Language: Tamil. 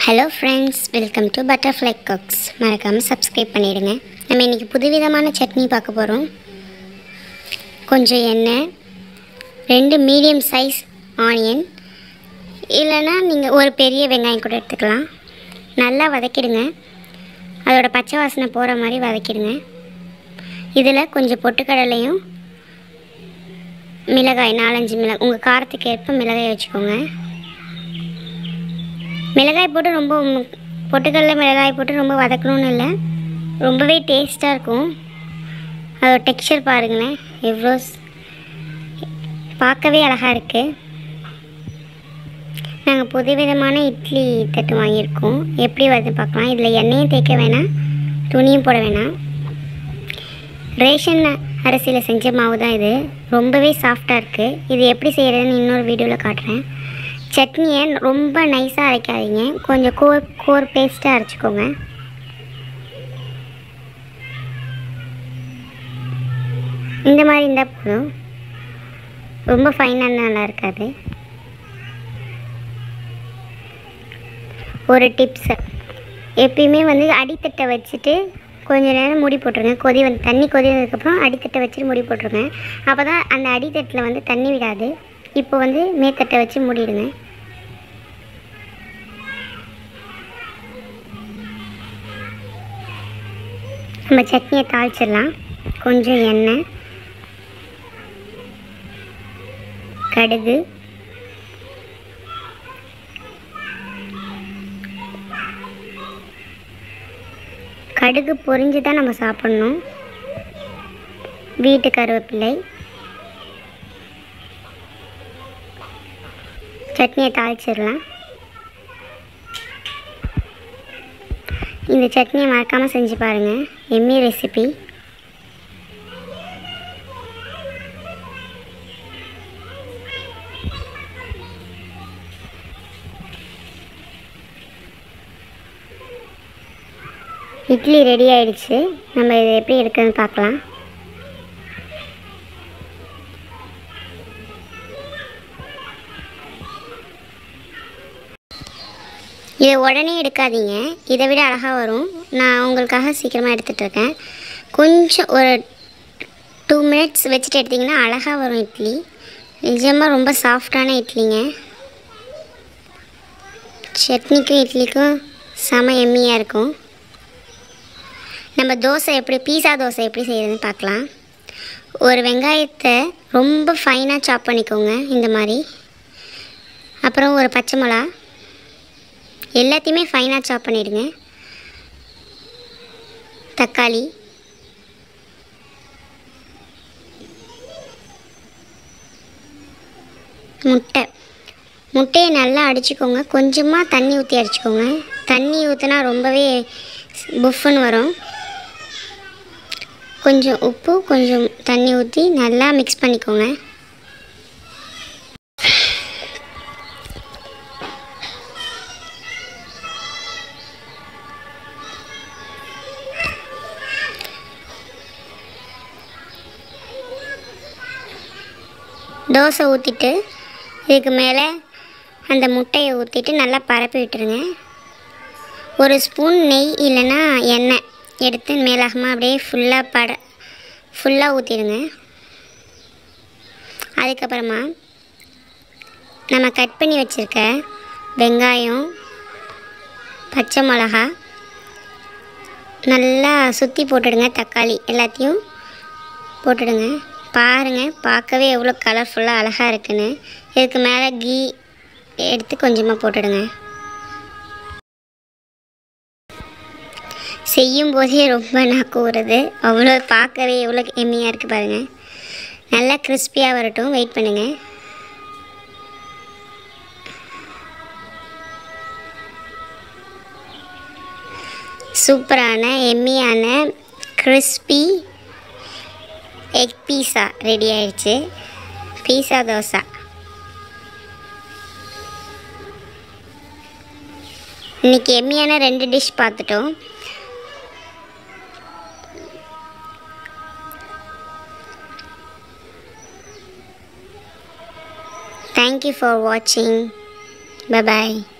Hello friends, welcome to butterfly cooks. மறக்காமல் சப்ஸ்கிரைப் பண்ணிவிடுங்க. நம்ம இன்றைக்கி புதுவிதமான சட்னி பார்க்க போகிறோம். கொஞ்சம் எண்ணெய், 2 மீடியம் சைஸ் ஆனியன், இல்லைன்னா நீங்கள் ஒரு பெரிய வெங்காயம் கூட எடுத்துக்கலாம். நல்லா வதக்கிடுங்க. அதோட பச்சை வாசனை போகிற மாதிரி வதக்கிடுங்க. இதில் கொஞ்சம் பொட்டுக்கடலையும் மிளகாய் 4-5 மிளகாய், உங்கள் காரத்துக்கு ஏற்ப மிளகாய் வச்சுக்கோங்க. மிளகாய் போட்டு ரொம்ப பொட்டுக்கடலை மிளகாய் போட்டு ரொம்ப வதக்கணும்னு இல்லை, ரொம்பவே டேஸ்ட்டாக இருக்கும். அதோட டெக்ஸ்சர் பாருங்களேன், எவ்வளோ பார்க்கவே அழகாக இருக்குது. நாங்கள் புதுவிதமான இட்லி தட்டு வாங்கியிருக்கோம். எப்படி வருது பார்க்கலாம். இதில் எண்ணெயும் தேய்க்க வேணாம், துணியும் போட வேணாம். ரேஷன் அரிசியில் செஞ்ச மாவு தான் இது. ரொம்பவே சாஃப்டாக இருக்குது. இது எப்படி செய்கிறதுன்னு இன்னொரு வீடியோவில் காட்டுறேன். சட்னியை ரொம்ப நைஸாக அரைக்காதீங்க, கொஞ்சம் கோர் பேஸ்ட்டாக அரைச்சிக்கோங்க. இந்த மாதிரி இருந்தால் போதும், ரொம்ப ஃபைனாக நல்லா இருக்காது. ஒரு டிப்ஸு, எப்பயுமே அடித்தட்டை வச்சுட்டு கொஞ்சம் நேரம் மூடி போட்டுருங்க. தண்ணி கொதிவதுக்கப்புறம் அடித்தட்டை வச்சுட்டு மூடி போட்டுருங்க. அப்போ தான் அந்த அடித்தட்டில் தண்ணி விடாது. இப்போ மேத்தட்டை வச்சு மூடிடுங்க. நம்ம சட்னியை தாளிச்சிடலாம். கொஞ்சம் எண்ணெய், கடுகு, கடுகு பொரிஞ்சு தான் நம்ம சாப்பிட்ணும். வீட்டு கருவேப்பிலை, சட்னியை தாளிச்சிடலாம். இந்த சட்னியை மறக்காமல் செஞ்சு பாருங்கள், எம்மி ரெசிபி. இட்லி ரெடி ஆயிடுச்சு. நம்ம இதை எப்படி எடுக்கிறதுன்னு பார்க்கலாம். இதை உடனே எடுக்காதீங்க, இதை விட அழகாக வரும். நான் உங்களுக்காக சீக்கிரமாக எடுத்துகிட்ருக்கேன். கொஞ்சம் ஒரு 2 மினிட்ஸ் வச்சுட்டு எடுத்திங்கன்னா அழகாக வரும் இட்லி. நிஜமாக ரொம்ப சாஃப்டான இட்லிங்க. சட்னிக்கும் இட்லிக்கும் செம எம்மியாக இருக்கும். நம்ம பீஸா தோசை எப்படி செய்கிறதுன்னு பார்க்கலாம். ஒரு வெங்காயத்தை ரொம்ப ஃபைனாக சாப் பண்ணிக்கோங்க இந்த மாதிரி. அப்புறம் ஒரு பச்சை மிளகா, எல்லாத்தையுமே ஃபைனாக சாப் பண்ணிவிடுங்க. தக்காளி, முட்டையை நல்லா அடிச்சுக்கோங்க. கொஞ்சமாக தண்ணி ஊற்றி அடிச்சுக்கோங்க. தண்ணி ஊற்றினா ரொம்பவே புஃப்னு வரும். கொஞ்சம் உப்பு, கொஞ்சம் தண்ணி ஊற்றி நல்லா மிக்ஸ் பண்ணிக்கோங்க. தோசை ஊற்றிட்டு இதுக்கு மேலே அந்த முட்டையை ஊற்றிட்டு நல்லா பரப்பி விட்டுருங்க. ஒரு ஸ்பூன் நெய் இல்லைன்னா எண்ணெய் எடுத்து மேலாகமாக அப்படியே ஃபுல்லாக ஊற்றிடுங்க. அதுக்கப்புறமா நம்ம கட் பண்ணி வச்சுருக்க வெங்காயம், பச்சை மிளகா நல்லா சுற்றி போட்டுடுங்க. தக்காளி எல்லாத்தையும் போட்டுடுங்க. பாருங்கள், பார்க்கவே எவ்வளோ கலர்ஃபுல்லாக அழகாக இருக்குன்னு. இதுக்கு மேலே கீ எடுத்து கொஞ்சமாக போட்டுடுங்க. செய்யும் போதே ரொம்ப நாக்கு ஊறுது. அவ்வளோ பார்க்கவே எவ்வளோ எம்மியாக இருக்குது பாருங்கள். நல்லா கிறிஸ்பியாக வரட்டும், வெயிட் பண்ணுங்கள். சூப்பரான எம்மியான கிறிஸ்பி எக் பீஸா ரெடி ஆயிடுச்சு. பீஸா தோசை. இன்றைக்கி எம்மியான 2 டிஷ் பார்த்துட்டோம். Thank you for watching. Bye bye.